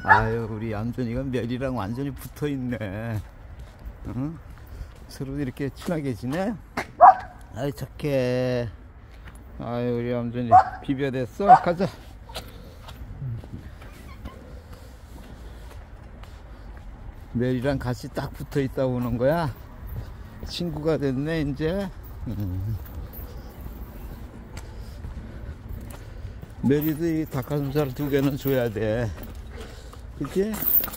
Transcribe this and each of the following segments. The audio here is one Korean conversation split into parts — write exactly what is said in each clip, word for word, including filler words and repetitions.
아유, 우리 얌전이가 멜이랑 완전히 붙어있네. 응? 서로 이렇게 친하게 지내? 아이, 착해. 아유, 우리 얌전이 비벼댔어? 가자. 멜이랑 같이 딱 붙어있다 오는 거야. 친구가 됐네, 이제. 음. 멜이도 이 닭가슴살 두 개는 줘야 돼. 그치?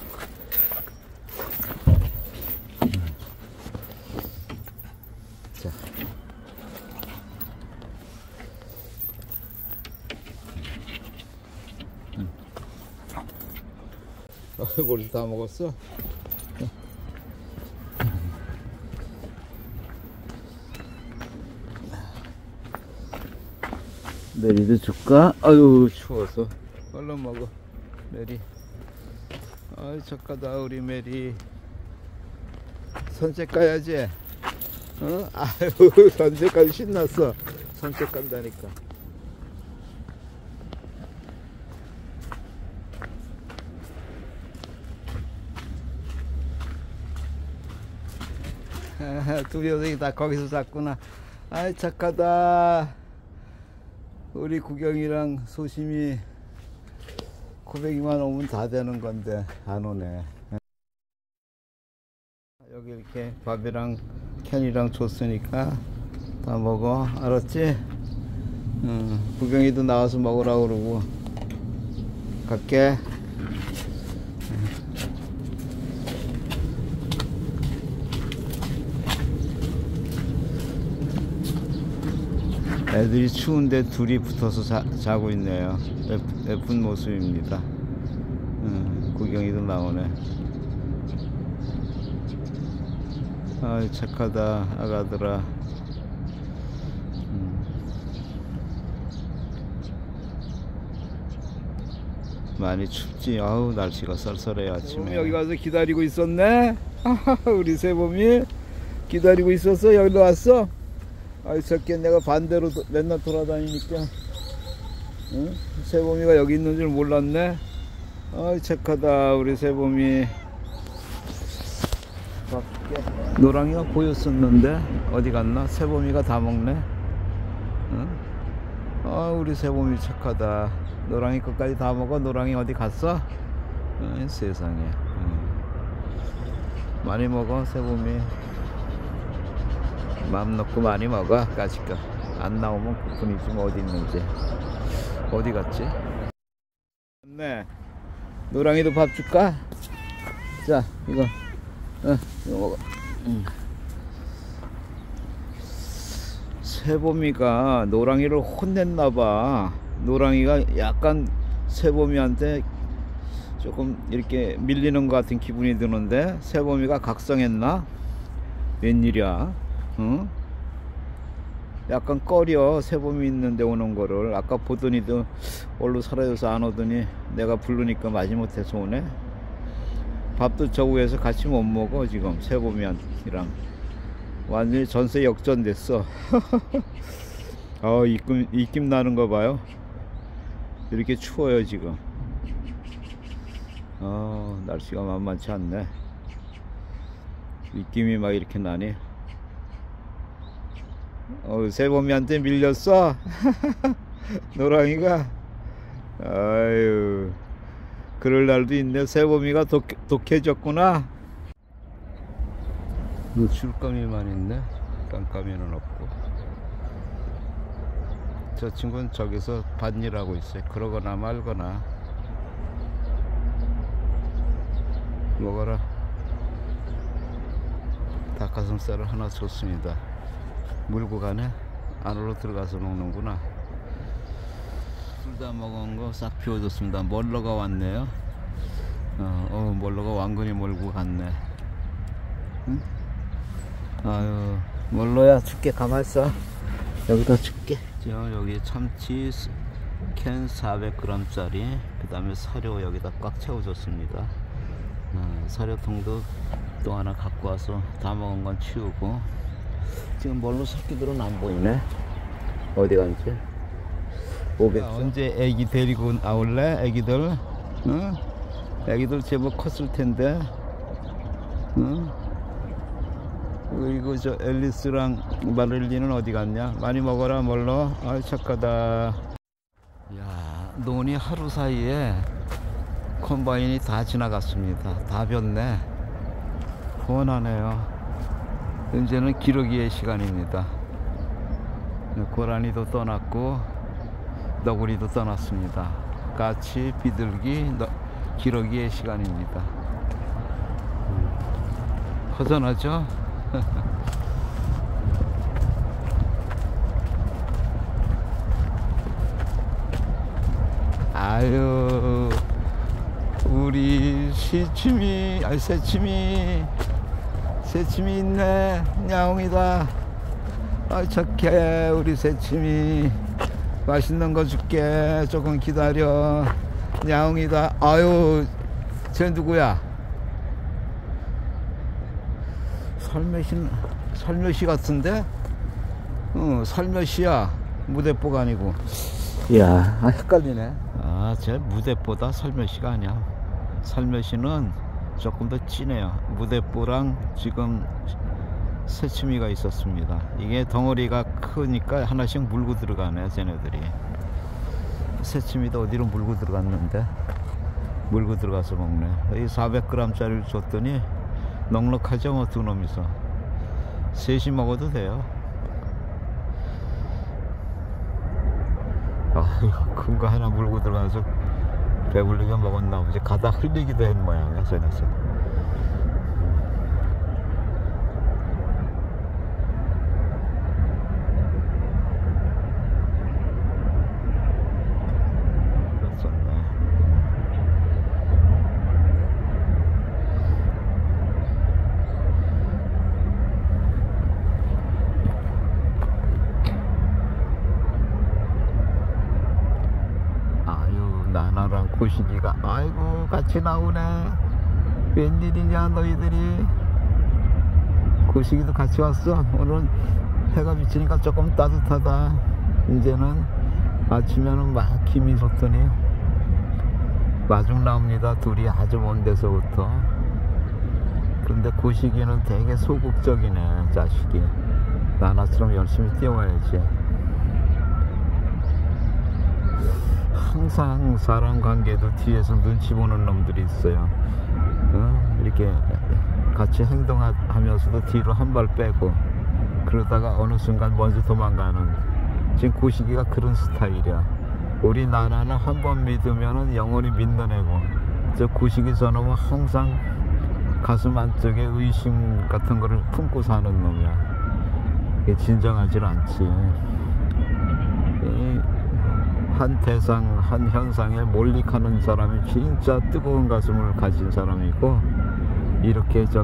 자. 응. 아이고, 우리 다 먹었어? 메리도 줄까? 아유, 추워서. 얼른 먹어, 메리. 아유, 착하다, 우리 메리. 산책 가야지. 어? 아유, 산책까지 신났어. 산책 간다니까. 두 녀석이 다 거기서 잤구나. 아이, 착하다. 우리 구경이랑 소심이 고백이만 오면 다 되는 건데 안 오네. 여기 이렇게 밥이랑 캔이랑 줬으니까 다 먹어. 알았지? 응. 구경이도 나와서 먹으라고 그러고. 갈게. 애들이 추운데 둘이 붙어서 자, 자고 있네요. 예쁜 모습입니다. 음, 구경이도 나오네. 아이, 착하다, 아가들아. 음. 많이 춥지? 아우, 날씨가 쌀쌀해, 아침에. 여기 가서 기다리고 있었네? 우리 세봄이 기다리고 있었어? 여기로 왔어? 아이, 저께 내가 반대로 도, 맨날 돌아다니니까. 응? 세봄이가 여기 있는 줄 몰랐네. 아이, 착하다, 우리 세봄이. 밖에 노랑이가 보였었는데 어디 갔나? 세봄이가 다 먹네. 응? 아, 우리 세봄이 착하다. 노랑이 끝까지 다 먹어. 노랑이 어디 갔어? 응, 세상에. 응. 많이 먹어, 세봄이. 마음 놓고 많이 먹어. 까짓거 안 나오면 그뿐이지 뭐. 어디 있는지. 어디 갔지? 네, 노랑이도 밥 줄까? 자, 이거 어, 이거 먹어. 응. 세봄이가 노랑이를 혼냈나봐. 노랑이가 약간 세봄이한테 조금 이렇게 밀리는 것 같은 기분이 드는데 세봄이가 각성했나? 웬일이야? 응? 약간 꺼려. 세봄이 있는데 오는 거를. 아까 보더니도 얼른 사라져서 안 오더니 내가 부르니까 마지못해서 오네. 밥도 저 위에서 같이 못 먹어 지금. 세봄이랑 완전히 전세 역전됐어. 어, 입김, 입김 나는 거 봐요. 이렇게 추워요 지금. 어, 날씨가 만만치 않네. 입김이 막 이렇게 나니. 어, 세봄이한테 밀렸어? 노랑이가. 아유, 그럴 날도 있네. 세봄이가 독, 독해졌구나. 줄거미만 있네. 깜깜이는 없고. 저 친구는 저기서 밭일하고 있어요. 그러거나 말거나. 먹어라. 닭가슴살을 하나 줬습니다. 물고 가네? 안으로 들어가서 먹는구나. 둘 다 먹은 거 싹 비워줬습니다. 멀러가 왔네요. 어, 어, 멀러가 왕건이 몰고 갔네. 응? 아유, 멀러야, 줄게. 가만 있어. 여기다 줄게. 저, 여기 참치 캔 사백 그램 짜리, 그 다음에 사료 여기다 꽉 채워줬습니다. 어, 사료통도 또 하나 갖고 와서 다 먹은 건 치우고. 지금 멀로 새끼들은 안 보이네. 어디 간지? 오겠어? 언제 애기 데리고 나올래? 애기들? 응? 애기들 제법 컸을 텐데. 응? 그리고 저 앨리스랑 마릴리는 어디 갔냐? 많이 먹어라 멀러. 아 착하다. 야, 논이 하루 사이에 컴바인이 다 지나갔습니다. 다 변네. 훤하네요. 이제는 기러기의 시간입니다. 고라니도 떠났고 너구리도 떠났습니다. 까치, 비둘기, 너, 기러기의 시간입니다. 허전하죠? 아유, 우리 시치미, 아니 새치미, 새치미 있네. 야옹이다. 아 착해 우리 새치미. 맛있는 거 줄게. 조금 기다려. 야옹이다. 아유, 쟤 누구야? 살며시, 살며시 같은데? 응, 살며시야. 무대뽀가 아니고. 이야, 아, 헷갈리네. 아, 쟤 무대뽀다 살며시가 아니야. 살며시는 조금 더 진해요. 무대뽀랑 지금 새치미가 있었습니다. 이게 덩어리가 크니까 하나씩 물고 들어가네, 쟤네들이. 새치미도 어디로 물고 들어갔는데 물고 들어가서 먹네. 이 사백 그램 짜리를 줬더니 넉넉하죠 뭐. 두 놈이서 셋이 먹어도 돼요. 아이고, 큰 거 하나 물고 들어가서 배불리게 먹었나 보지. 가다 흘리기도 했 모양이야 쟤네서. 나나랑 고시기가 아이고 같이 나오네. 웬일이냐 너희들이. 고시기도 같이 왔어. 오늘은 해가 비치니까 조금 따뜻하다. 이제는 아침에는 막 힘이 좋더니 마중 나옵니다. 둘이 아주 먼 데서부터. 근데 고시기는 되게 소극적이네 자식이. 나나처럼 열심히 뛰어와야지. 항상 사람 관계도 뒤에서 눈치 보는 놈들이 있어요. 어? 이렇게 같이 행동하면서도 뒤로 한 발 빼고 그러다가 어느 순간 먼저 도망가는. 지금 고시기가 그런 스타일이야. 우리 나나는 한 번 믿으면 영원히 믿는 애고, 저 고시기 저놈은 항상 가슴 안쪽에 의심 같은 거를 품고 사는 놈이야. 이게 진정하질 않지. 이 한 대상, 한 현상에 몰입하는 사람이 진짜 뜨거운 가슴을 가진 사람이고, 이렇게 저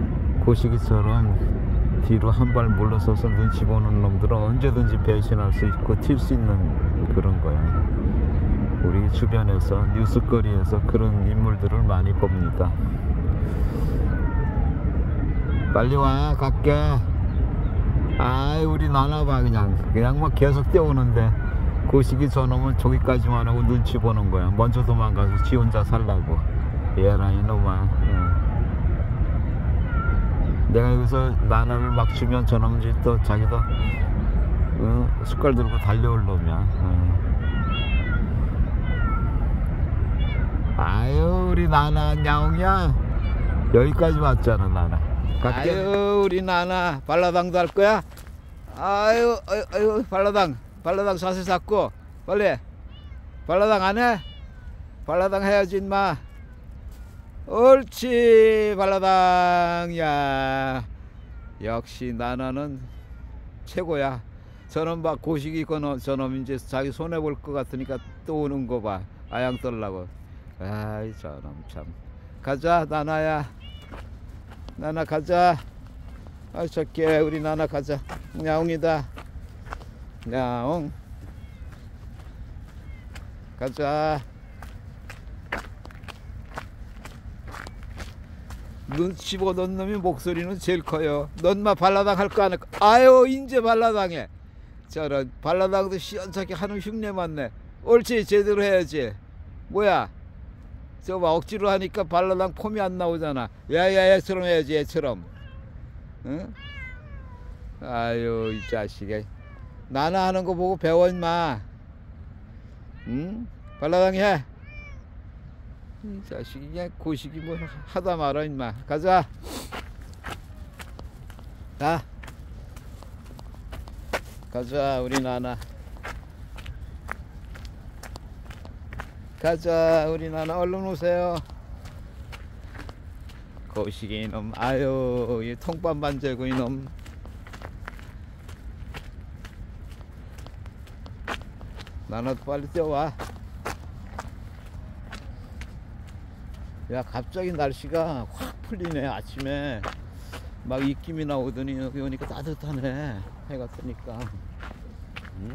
고시기처럼 뒤로 한 발 물러서서 눈치 보는 놈들은 언제든지 배신할 수 있고 튈 수 있는 그런 거야. 우리 주변에서 뉴스거리에서 그런 인물들을 많이 봅니다. 빨리 와, 갈게. 아이, 우리 나나봐. 그냥 그냥 뭐 계속 뛰어오는데 고시기 저놈은 저기까지만 하고 눈치 보는 거야. 먼저 도망가서 지 혼자 살라고. 얘라 이놈아. 응. 내가 여기서 나나를 막 주면 저놈이 또 자기도 응, 숟갈 들고 달려올 놈이야. 응. 아유, 우리 나나 야옹이야. 여기까지 왔잖아 나나. 갈게. 아유, 우리 나나 발라당도 할 거야? 아유, 아유, 아유, 발라당. 발라당 자세 잡고 빨리. 발라당 안 해? 발라당 해야지 인마. 옳지 발라당. 야, 역시 나나는 최고야. 저놈 봐, 고시기 거너 저놈 이제 자기 손해볼 것 같으니까 또 오는 거 봐. 아양 떨라고. 아이 저놈 참. 가자 나나야. 나나 가자. 아 저께 우리 나나 가자. 야옹이다. 야옹 가자. 눈치 보던 놈이 목소리는 제일 커요. 넌 마 발라당 할 거 안 할까? 아유 인제 발라당해. 저런 발라당도 시원찮게 하는 흉내 맞네. 옳지 제대로 해야지. 뭐야 저거 억지로 하니까 발라당 폼이 안 나오잖아. 야야 얘처럼 해야지 얘처럼. 응? 아유 이 자식이. 나나 하는 거 보고 배워 임마. 응? 발라당 해. 이 자식이 그냥 고식이 뭐 하다 말아 임마. 가자. 가. 가자 우리 나나. 가자 우리 나나 얼른 오세요. 거시기 이놈. 아유 이 통밥 만들고 이놈. 나나도 빨리 뛰어와. 야 갑자기 날씨가 확 풀리네. 아침에 막 입김이 나오더니 여기 오니까 따뜻하네. 해가 뜨니까. 응?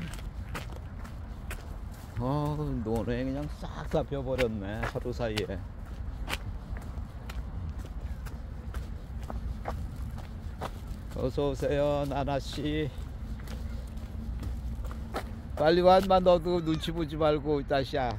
어, 노래 그냥 싹 다 펴버렸네 하루 사이에. 어서 오세요 나나씨. 빨리 와 인마. 너도 눈치 보지 말고 다시야.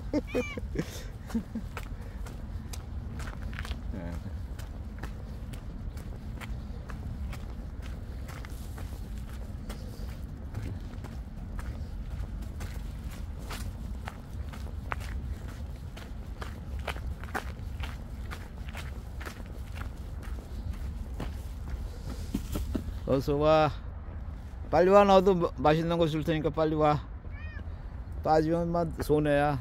어서 와. 빨리 와. 너도 맛있는 거 줄 테니까 빨리 와. 빠지면 막 손해야.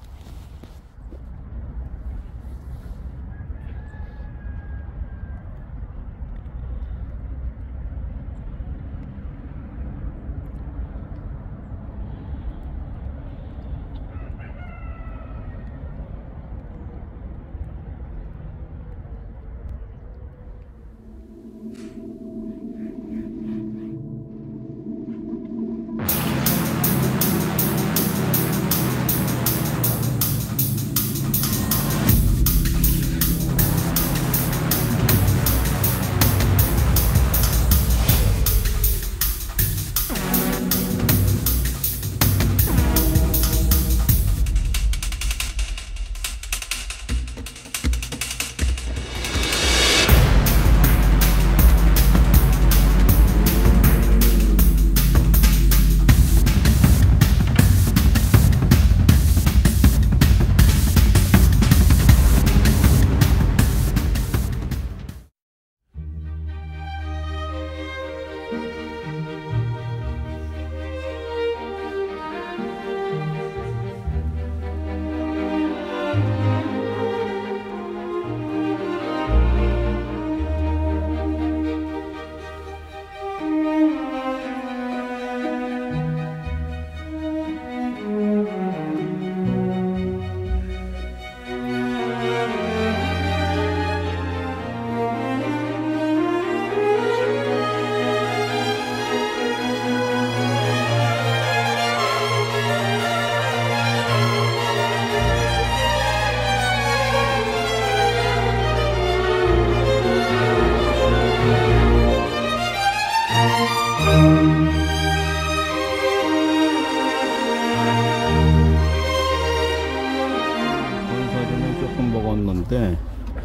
먹었는데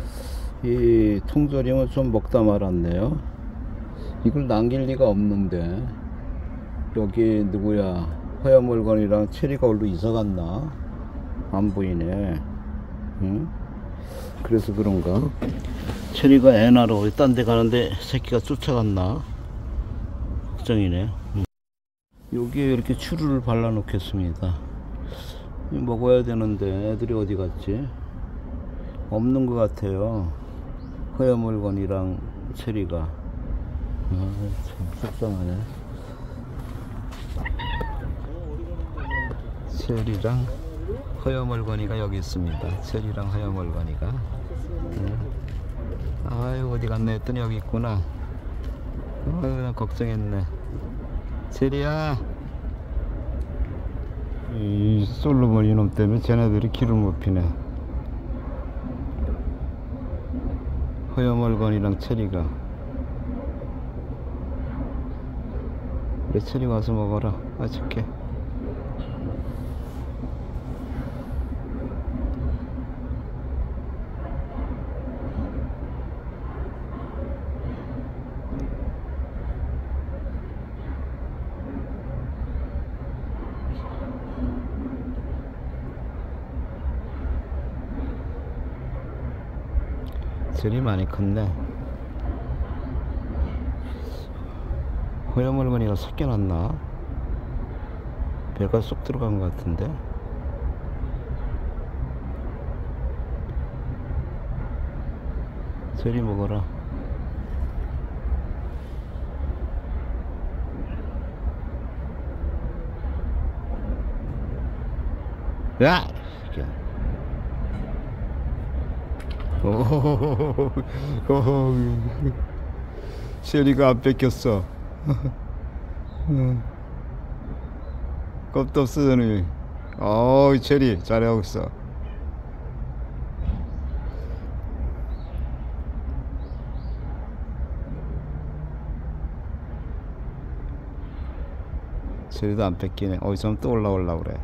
이 통조림을 좀 먹다 말았네요. 이걸 남길 리가 없는데. 여기 누구야, 허여물건이랑 체리가 얼로 이사갔나? 안 보이네. 응? 그래서 그런가? 체리가 애 낳으러 딴 데 가는데 새끼가 쫓아갔나? 걱정이네. 응. 여기에 이렇게 추루를 발라 놓겠습니다. 먹어야 되는데 애들이 어디 갔지? 없는 것 같아요. 허여물건이랑 체리가. 아, 참 속상하네. 체리랑 허여물건이가 여기 있습니다. 체리랑 허여물건이가. 네. 아유 어디 갔네 했더니 여기 있구나. 아유 나 걱정했네. 체리야, 이 솔로몬 이놈 때문에 쟤네들이 길을 못 피네. 허여물건이랑 체리가. 그래 체리 와서 먹어라. 아 착해. 젤이 많이 컸네. 호야물건이가 섞여놨나? 배가 쏙 들어간 것 같은데. 젤이 먹어라. 야! 오호호호호. 쉐리가 안 뺏겼어. 겁도 없어 저놈이. 어우 체리 잘하고 있어. 체리도 안 뺏기네. 어디서 또 올라오려고 그래.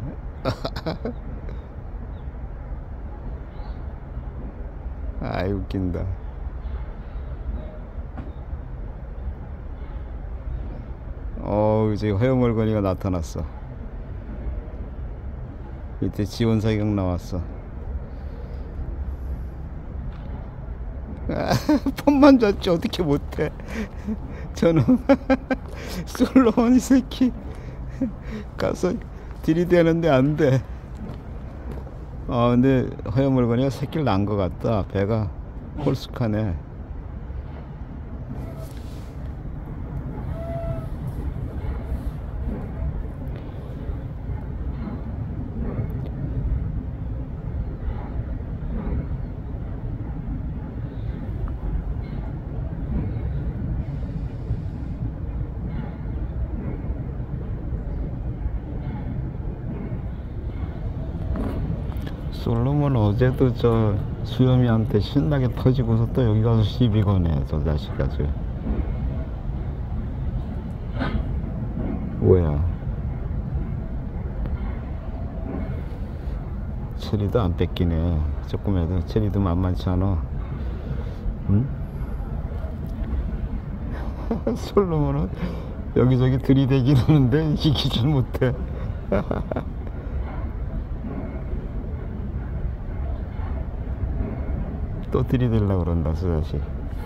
아이 웃긴다. 어우 이제 허여멀건이가 나타났어. 밑에 지원사격 나왔어. 아, 폰만 줬지 어떻게 못해. 저놈 솔로몬 이 새끼 가서 들이대는데 안돼. 아 근데 허여멀건이가 새끼를 낳은 것 같다. 배가 홀쑥하네. 솔로몬 어제도 저 수염이한테 신나게 터지고서 또 여기 가서 시비 거네. 저 자식 아주. 뭐야. 체리도 안 뺏기네. 조금해도 체리도 만만치 않아. 응? 솔로몬은 여기저기 들이대긴 하는데 이기질 못해. 또 들이대려고 그런다 저 자식.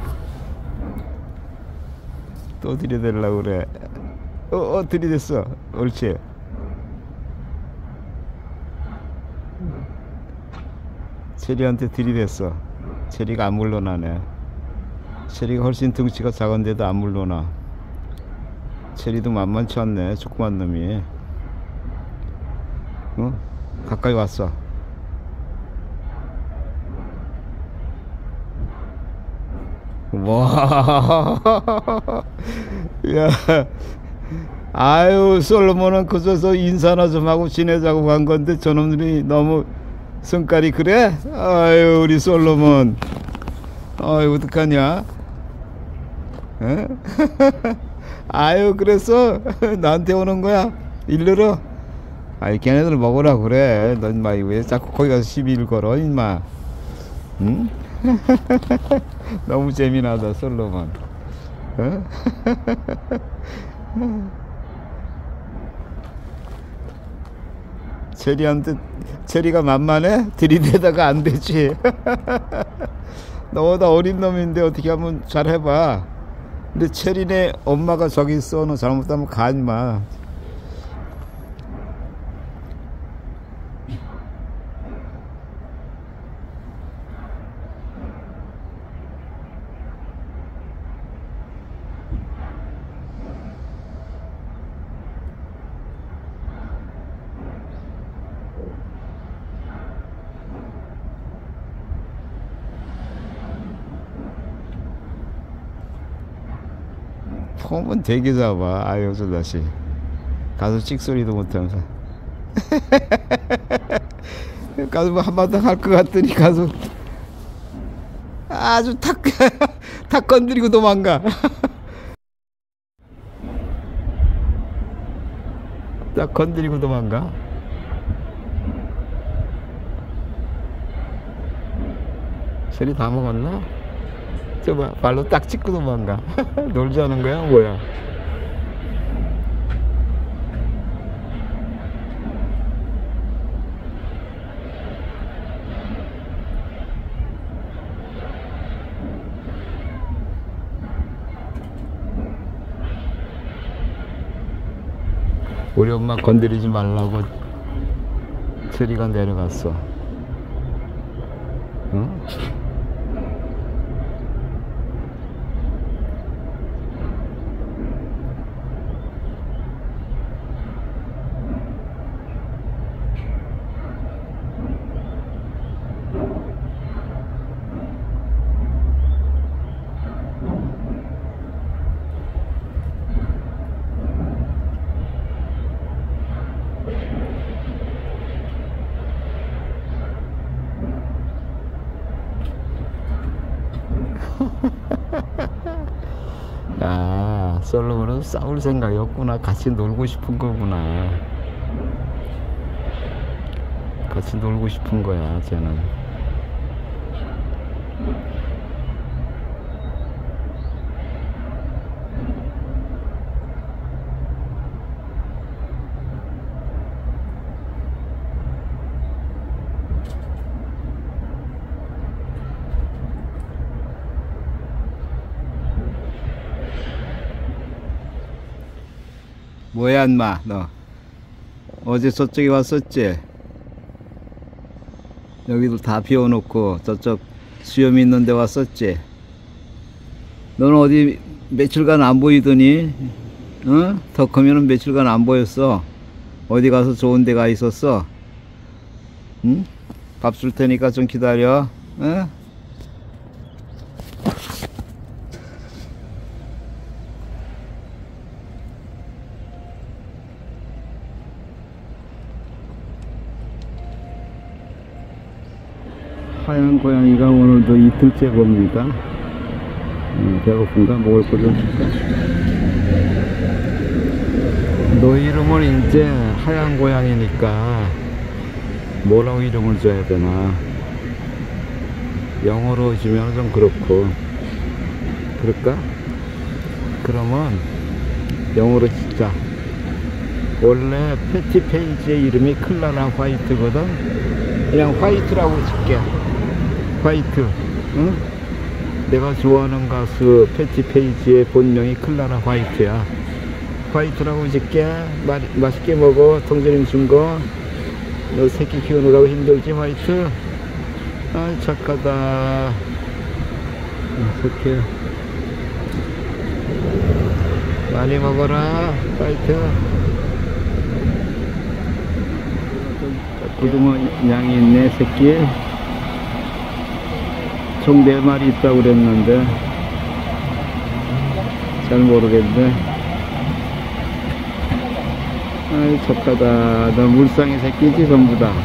또 들이대려고 그래. 어, 어 들이댔어. 옳지. 체리한테 들이댔어. 체리가 안 물러나네. 체리가 훨씬 덩치가 작은데도 안 물러나. 체리도 만만치 않네. 조그만 놈이. 어? 가까이 왔어. 와, 야, 아유, 솔로몬은 그저서 인사나 좀 하고 지내자고 간 건데 저놈들이 너무 성깔이 그래? 아유, 우리 솔로몬, 아유, 어떡하냐? 에? 아유, 그래서 나한테 오는 거야? 일러러? 아이, 걔네들 먹으라 그래. 넌 인마 왜 자꾸 거기 가서 시비를 걸어, 인마? 응? 너무 재미나다 솔로몬. 어? 체리한테 체리가 만만해? 들이대다가 안 되지. 너보다 어린 놈인데 어떻게 하면 잘 해봐. 근데 체리네 엄마가 저기 있어. 너 잘못하면 가 임마. 폼은 되게 잡아. 아유 저 자식 가서 찍소리도 못하면서 가서 뭐 한마디 할 것 같더니 가서 아주 탁 탁 건드리고 도망가. 딱 건드리고 도망가. 소리 다 먹었나? 저봐 발로 딱 찍고 도망가. 놀자는 거야 뭐야? 우리 엄마 건드리지 말라고 트리가 내려갔어. 응? 아, 솔로몬은 싸울 생각이 없구나. 같이 놀고 싶은 거구나. 같이 놀고 싶은 거야, 쟤는. 뭐야 인마, 너 어제 저쪽에 왔었지? 여기도 다 비워놓고 저쪽 수염 있는 데 왔었지? 너는 어디 며칠간 안 보이더니? 어? 더 크면은 며칠간 안 보였어. 어디 가서 좋은 데 가 있었어? 응? 밥 줄 테니까 좀 기다려. 어? 하얀 고양이가 오늘도 이틀째 봅니다. 음, 배고픈가? 먹을 거 좀 줄까? 너 이름은 이제 하얀 고양이니까 뭐라고 이름을 줘야 되나? 영어로 주면 좀 그렇고, 그럴까? 그러면 영어로 짓자. 원래 패티 페이지의 이름이 클라라 화이트거든. 그냥 화이트라고 짓게. 화이트. 응? 내가 좋아하는 가수 패티 페이지의 본명이 클라라 화이트야. 화이트라고 짓게. 마, 맛있게 먹어. 통조림 준 거. 너 새끼 키우느라고 힘들지, 화이트? 아, 착하다. 이렇게 많이 먹어라, 화이트. 고등어 양이 있네, 새끼. 총 네 마리 있다고 그랬는데 잘 모르겠네. 아이, 착하다. 너 물상의 새끼지, 전부 다.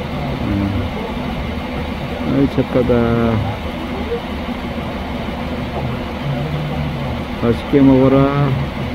아이, 착하다. 맛있게 먹어라.